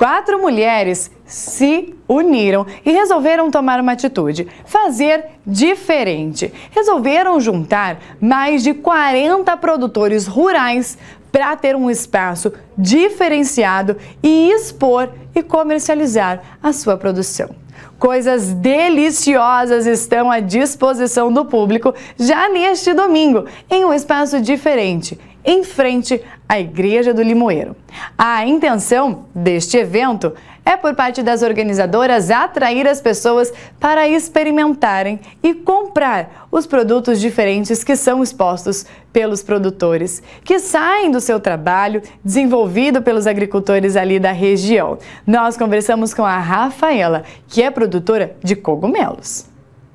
4 mulheres se uniram e resolveram tomar uma atitude, fazer diferente. Resolveram juntar mais de 40 produtores rurais para ter um espaço diferenciado e expor e comercializar a sua produção. Coisas deliciosas estão à disposição do público já neste domingo, em um espaço diferente, em frente à Igreja do Limoeiro. A intenção deste evento é, por parte das organizadoras, atrair as pessoas para experimentarem e comprar os produtos diferentes que são expostos pelos produtores, que saem do seu trabalho desenvolvido pelos agricultores ali da região. Nós conversamos com a Rafaela, que é produtora de cogumelos.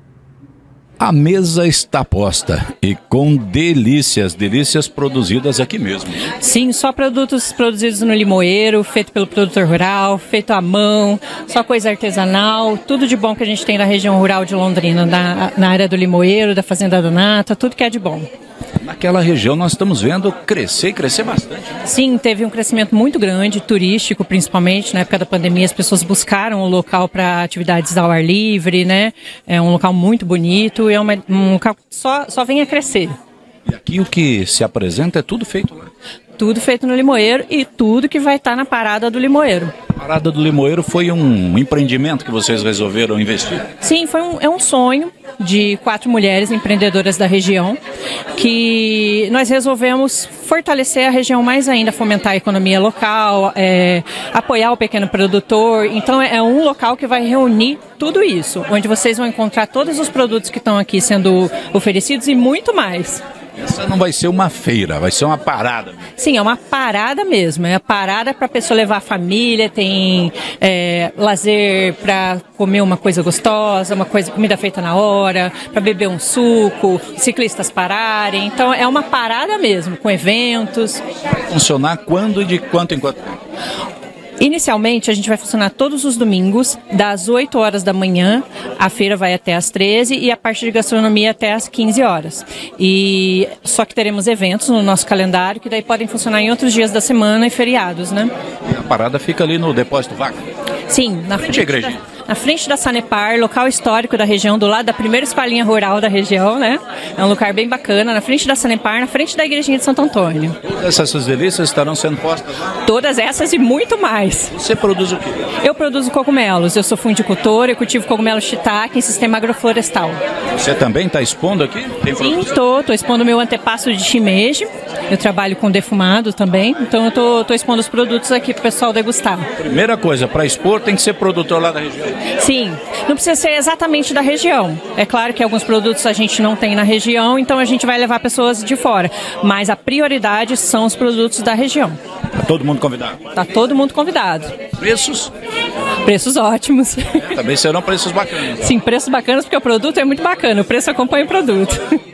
A mesa está posta e com delícias produzidas aqui mesmo. Sim, só produtos produzidos no Limoeiro, feito pelo produtor rural, feito à mão, só coisa artesanal, tudo de bom que a gente tem na região rural de Londrina, na área do Limoeiro, da Fazenda da Nata, tudo que é de bom. Naquela região nós estamos vendo crescer bastante. Né? Sim, teve um crescimento muito grande, turístico principalmente, na época da pandemia as pessoas buscaram o local para atividades ao ar livre, né? É um local muito bonito e é um local que só vem a crescer. E aqui o que se apresenta é tudo feito lá? Tudo feito no Limoeiro e tudo que vai estar na Parada do Limoeiro. A Parada do Limoeiro foi um empreendimento que vocês resolveram investir? Sim, é um sonho de 4 mulheres empreendedoras da região que nós resolvemos fortalecer a região mais ainda, fomentar a economia local, apoiar o pequeno produtor. Então é um local que vai reunir tudo isso, onde vocês vão encontrar todos os produtos que estão aqui sendo oferecidos e muito mais. Essa não vai ser uma feira, vai ser uma parada. Sim, é uma parada mesmo. É a parada para a pessoa levar a família, tem lazer para comer uma coisa gostosa, comida feita na hora, para beber um suco, ciclistas pararem. Então é uma parada mesmo, com eventos. Vai funcionar quando e de quanto em quanto tempo? Inicialmente, a gente vai funcionar todos os domingos, das 8 horas da manhã, a feira vai até às 13 e a parte de gastronomia até às 15 horas. Só que teremos eventos no nosso calendário que daí podem funcionar em outros dias da semana e feriados, né? E a parada fica ali no Depósito Vaca? Sim, na frente da igreja. Na frente da Sanepar, local histórico da região, do lado da primeira escolinha rural da região, né? É um lugar bem bacana, na frente da Sanepar, na frente da igrejinha de Santo Antônio. Todas essas delícias estarão sendo postas lá? Todas essas e muito mais. Você produz o quê? Eu produzo cogumelos, eu sou fundicultora, eu cultivo cogumelo shiitake em sistema agroflorestal. Você também está expondo aqui? Sim, estou expondo meu antepasto de shimeji, eu trabalho com defumado também, então eu estou expondo os produtos aqui para o pessoal degustar. Primeira coisa, para expor tem que ser produtor lá da região? Sim, não precisa ser exatamente da região. É claro que alguns produtos a gente não tem na região, então a gente vai levar pessoas de fora. Mas a prioridade são os produtos da região. Está todo mundo convidado? Está todo mundo convidado. Preços? Preços ótimos. Também serão preços bacanas. Sim, preços bacanas porque o produto é muito bacana, o preço acompanha o produto.